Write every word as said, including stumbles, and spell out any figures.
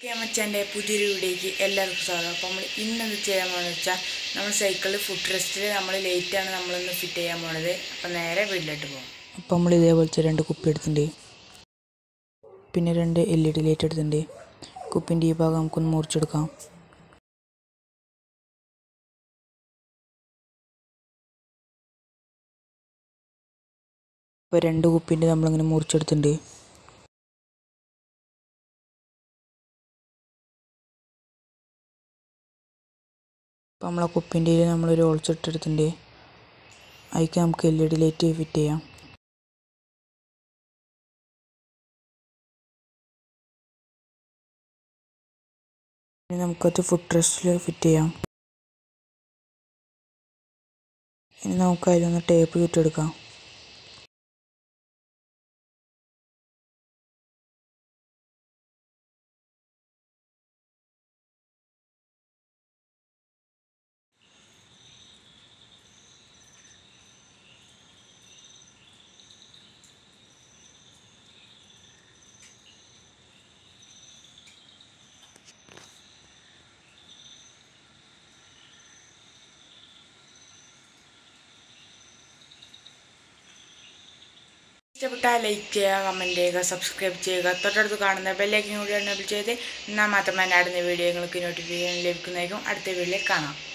മച്ചാൻ്റെ പുതിയൊരു വീഡിയോയ്ക്ക് എല്ലാവർക്കും സ്വാഗതം. അപ്പോൾ നമ്മൾ ഇന്നെന്ത് ചെയ്യാൻ പോകുന്നത് വെച്ചാൽ നമ്മൾ സൈക്കിളിൽ ഫുഡ് റെസ്റ്റിൽ നമ്മൾ ലേറ്റാണ് നമ്മളിന്ന് ഫിറ്റ് ചെയ്യാൻ പോണത്. അപ്പോൾ നേരെ വീട്ടിലോട്ട് പോകാം. അപ്പോൾ നമ്മൾ ഇതേപോലത്തെ രണ്ട് കുപ്പി എടുത്തിട്ടുണ്ട്, പിന്നെ രണ്ട് എൽ ഇ ഡി ലൈറ്റ് എടുത്തിട്ടുണ്ട്. കുപ്പിൻ്റെ ഈ ഭാഗം നമുക്കൊന്ന് മുറിച്ചെടുക്കാം. ഇപ്പോൾ രണ്ട് കുപ്പിൻ്റെ നമ്മളിങ്ങനെ മുറിച്ചെടുത്തിട്ടുണ്ട്. അപ്പോൾ നമ്മളെ കുപ്പിൻ്റെ നമ്മളൊരു ഒളിച്ചിട്ടെടുത്തിട്ടുണ്ട്. അതിലേക്ക് നമുക്ക് L E D light fit ചെയ്യാം. ഇനി നമുക്കത് ഫുഡ് റെസ്റ്റിൽ ഫിറ്റ് ചെയ്യാം. ഇനി നമുക്ക് അതിലൊന്ന് ടേപ്പ് ചുറ്റെടുക്കാം. ഇഷ്ടപ്പെട്ടാൽ ലൈക്ക് ചെയ്യുക, കമൻറ്റ് ചെയ്യുക, സബ്സ്ക്രൈബ് ചെയ്യുക. തൊട്ടടുത്ത് കാണുന്ന ബെല്ലൈക്കൻ കൂടി എനേബിൾ ചെയ്ത് എന്നാൽ മാത്രമേ ഞാൻ അടുത്ത വീഡിയോ നിങ്ങൾക്ക് നോട്ടിഫിക്കേഷൻ ലഭിക്കുന്നതായിരിക്കും. അടുത്ത വീഡിയോയിൽ കാണാം.